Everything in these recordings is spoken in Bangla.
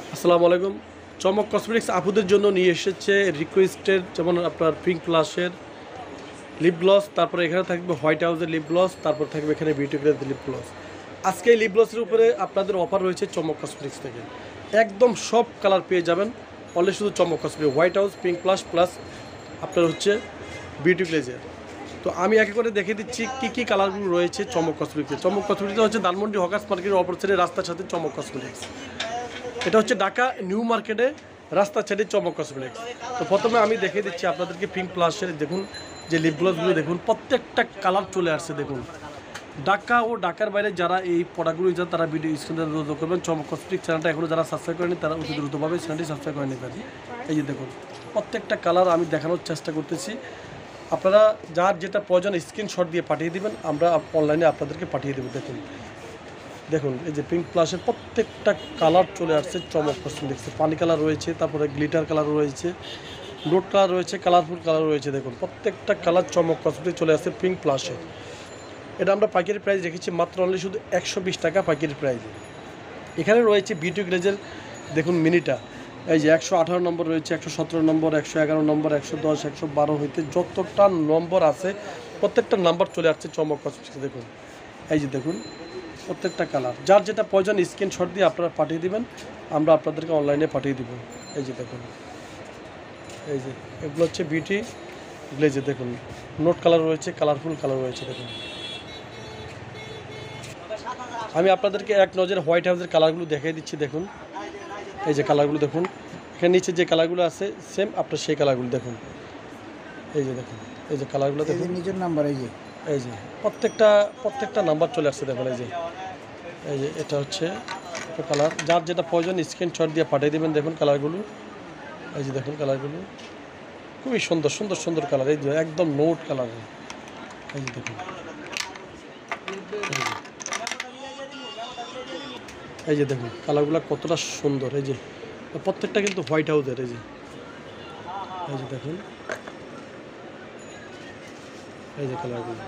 আসসালামু আলাইকুম। চমক কসমেটিক্স আপুদের জন্য নিয়ে এসেছে রিকোয়েস্টের, যেমন আপনার পিঙ্ক প্লাসের লিপ গ্লস, তারপরে এখানে থাকবে হোয়াইট হাউসের লিপ গ্লস, তারপর থাকবে এখানে বিউটি গ্লেজের লিপ গ্লস। আজকে এই লিপ গ্লসের উপরে আপনাদের অফার রয়েছে চমক কসমেটিক্স থেকে। একদম সব কালার পেয়ে যাবেন অনলি শুধু Chamak cosmetics, White House, pink plus plus আপনার হচ্ছে বিউটি গ্লেজের। তো আমি একে করে দেখে দিচ্ছি কী কালারগুলো রয়েছে চমক কসমেটিক্সে। চমক কসমেটিক্স হচ্ছে ধানমন্ডি হকার্স মার্কেটের অপর সাইডে রাস্তার সাথে চমক কসমেটিক্স। এটা হচ্ছে ঢাকা নিউ মার্কেটে রাস্তার সাইডে চমক কসমেটিক্স। তো প্রথমে আমি দেখিয়ে দিচ্ছি আপনাদেরকে পিঙ্ক প্লাসের, দেখুন যে লিপ গ্লসগুলো দেখুন, প্রত্যেকটা কালার চলে আসছে দেখুন। ঢাকা ও ঢাকার বাইরে যারা এই প্রোডাক্টগুলো যারা তারা ভিডিও স্ক্রিনে যোগাযোগ করবেন। চমক কসমেটিক্স চ্যানেলটা এখনও যারা সাবস্ক্রাইব করেনি তারা অতি দ্রুতভাবে চ্যানেলটি সাবস্ক্রাইব করে নেবেন। এই যে দেখুন প্রত্যেকটা কালার আমি দেখানোর চেষ্টা করতেছি। আপনারা যার যেটা প্রয়োজন স্ক্রিনশট দিয়ে পাঠিয়ে দেবেন, আমরা অনলাইনে আপনাদেরকে পাঠিয়ে দেবো। দেখুন এই যে পিঙ্ক প্লাসের প্রত্যেকটা কালার চলে আসছে চমক কসমেটিক্সে। পানি কালার রয়েছে, তারপরে গ্লিটার কালার রয়েছে, নোট কালার রয়েছে, কালারফুল কালার রয়েছে। দেখুন প্রত্যেকটা কালার চমক কসমেটিক্স চলে আসছে পিঙ্ক প্লাসে। এটা আমরা পাইকারি প্রাইস রেখেছি মাত্র অনলি শুধু 120 টাকা পাইকারি প্রাইসে। এখানে রয়েছে বিউটি গ্লেজের, দেখুন মিনিটা এই যে 118 নম্বর রয়েছে, 117 নম্বর, 111 নম্বর, 110, 112 হইতে যতটা নম্বর আছে প্রত্যেকটা নাম্বার চলে আসছে চমক কসমেটিক্সে। দেখুন এই যে দেখুন প্রত্যেকটা কালার, যার যেটা প্রয়োজন স্ক্রিনশট দিয়ে আপনারা পাঠিয়ে দিবেন, আমরা আপনাদেরকে অনলাইনে পাঠিয়ে দিব। এই যে দেখুন এই যে এগুলো হচ্ছে বিউটি গ্লেজে। দেখুন নোট কালার রয়েছে, কালারফুল কালার রয়েছে। দেখুন আমি আপনাদেরকে এক নজরে হোয়াইট হাউসের কালারগুলো দেখিয়ে দিচ্ছি। দেখুন এই যে কালারগুলো দেখুন, এখানে নিচে যে কালারগুলো আছে সেম আপনার সেই কালারগুলো দেখুন। এই যে দেখুন এই যে কালারগুলো দেখুন, নিজের নাম্বার এই যে প্রত্যেকটা নাম্বার চলে আসছে। দেখুন এই যে এটা হচ্ছে কালার, যার যেটা প্রয়োজন স্ক্রিনশট দিয়ে পাঠিয়ে দেবেন। দেখুন কালারগুলো, এই যে দেখুন কালারগুলো খুবই সুন্দর সুন্দর সুন্দর কালার, এই যে একদম নোট কালার। এই যে দেখুন এই যে দেখুন কালারগুলো কতটা সুন্দর। এই যে প্রত্যেকটা কিন্তু হোয়াইট হাউসের। এই যে দেখুন এই যে কালারগুলো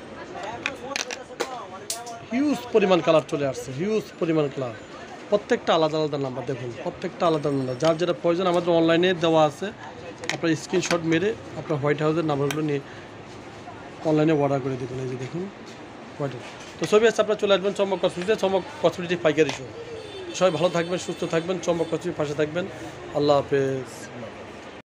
হিউজ পরিমাণ কালার চলে আসছে, হিউজ পরিমাণ কালার, প্রত্যেকটা আলাদা আলাদা নাম্বার। দেখুন প্রত্যেকটা আলাদা নাম্বার, যার যেটা প্রয়োজন আমাদের অনলাইনে দেওয়া আছে। আপনার স্ক্রিনশট মেরে আপনার হোয়াইট হাউসের নাম্বারগুলো নিয়ে অনলাইনে অর্ডার করে দেখুন। এই যে দেখুন হোয়াইট হাউস। তো সবই আছে, আপনারা চলে আসবেন চমক কসমেটিক্সে, চমক কসমেটিক্স পাইকারি শো। সবাই ভালো থাকবেন, সুস্থ থাকবেন, চমক কসমেটিক্স পাশে থাকবেন। আল্লাহ হাফেজ।